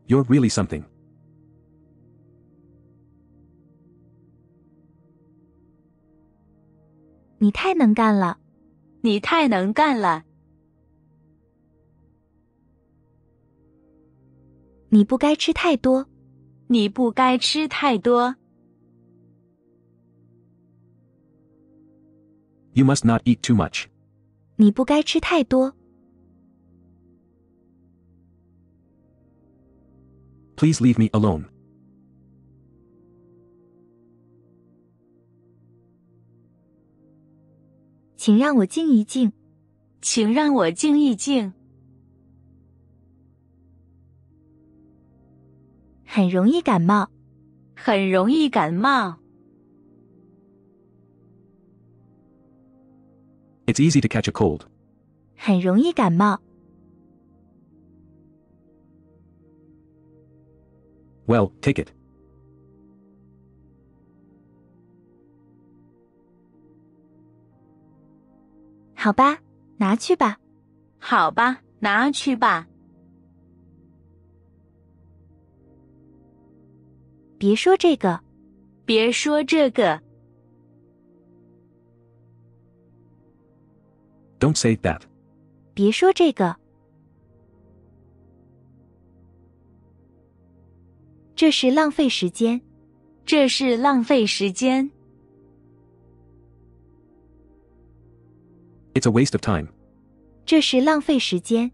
You're really something. 你太能干了。 你太能干了。 你不该吃太多。 你不该吃太多。 You must not eat too much. 你不该吃太多。 Please leave me alone. 请让我静一静。 请让我静一静。 很容易感冒。 很容易感冒。 It's easy to catch a cold. 很容易感冒。 Well, take it. 好吧，拿去吧。 好吧，拿去吧。 别说这个。 别说这个。 Don't say that. 别说这个。这是浪费时间。 这是浪费时间。 It's a waste of time. 这是浪费时间。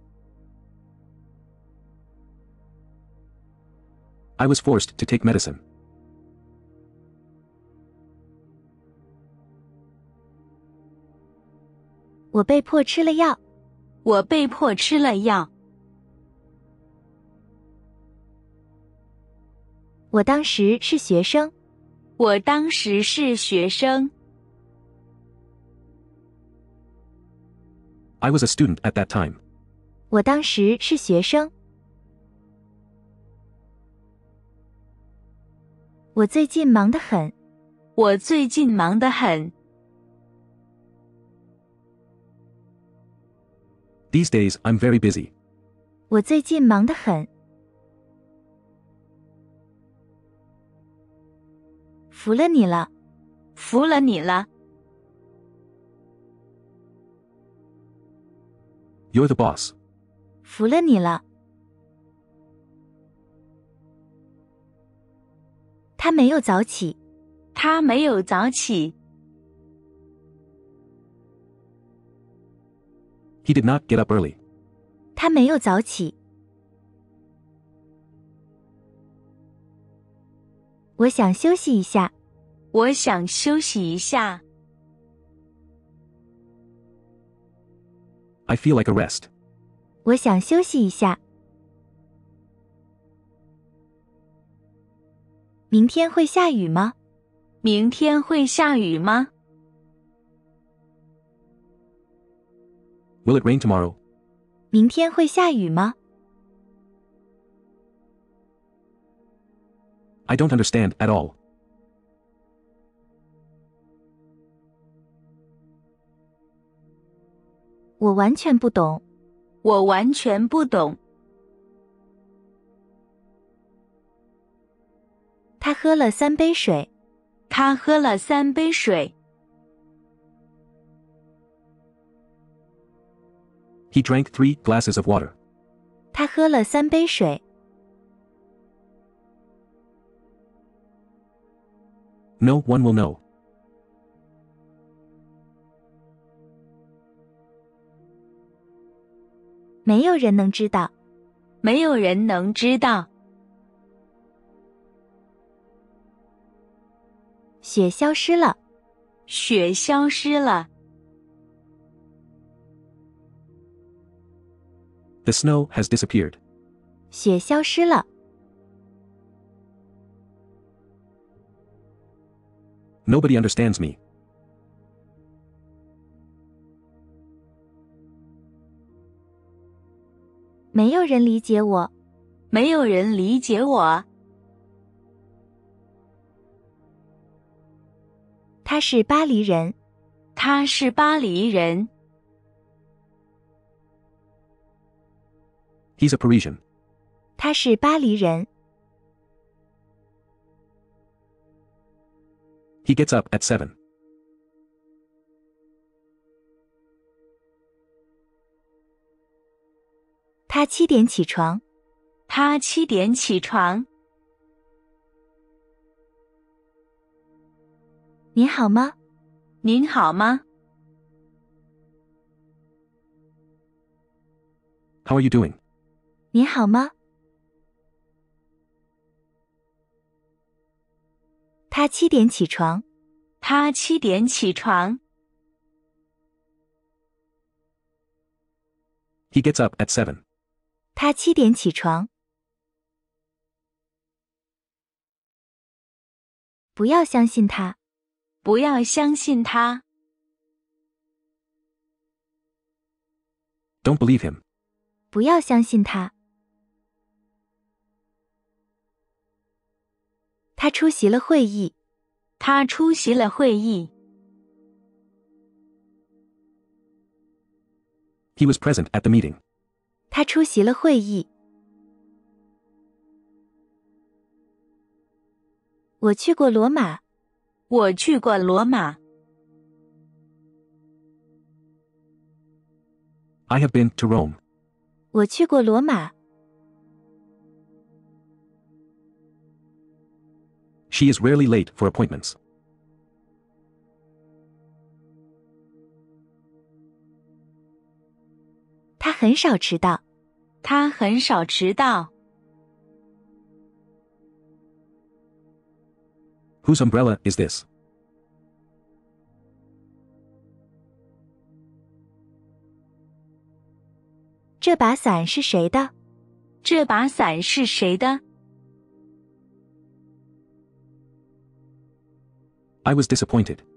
I was forced to take medicine. 我被迫吃了药。 我被迫吃了药。 我当时是学生。 我当时是学生。 I was a student at that time. 我当时是学生。我最近忙得很。 我最近忙得很。 These days, I'm very busy. 我最近忙得很。服了你了。 服了你了。 You're the boss. 服了你了。他没有早起。 他没有早起。 He did not get up early. 他没有早起。我想休息一下。 我想休息一下。 I feel like a rest. 我想休息一下。明天会下雨吗？ 明天会下雨吗？ Will it rain tomorrow? 明天会下雨吗？ I don't understand at all. 我完全不懂。 我完全不懂。 他喝了3杯水。 他喝了3杯水。 He drank 3 glasses of water. 他喝了3杯水。 No one will know. 没有人能知道。 没有人能知道。 雪消失了。 雪消失了。 The snow has disappeared. 雪消失了。 Nobody understands me. 没有人理解我。 没有人理解我。 他是巴黎人。 他是巴黎人。 He's a Parisian. 他是巴黎人。 He gets up at 7. 他7点起床。 他7点起床。 您好吗？ 您好吗？ How are you doing? 您好吗？他7点起床。 他7点起床。 He gets up at 7. 他7点起床。不要相信他。 不要相信他。 Don't believe him. 不要相信他。他出席了会议。 他出席了会议。 He was present at the meeting. 他出席了会议。我去过罗马。 我去过罗马。 I have been to Rome. 我去过罗马。 She is rarely late for appointments. 他很少迟到。 他很少迟到。 Whose umbrella is this? 这把伞是谁的？ 这把伞是谁的？ I was disappointed.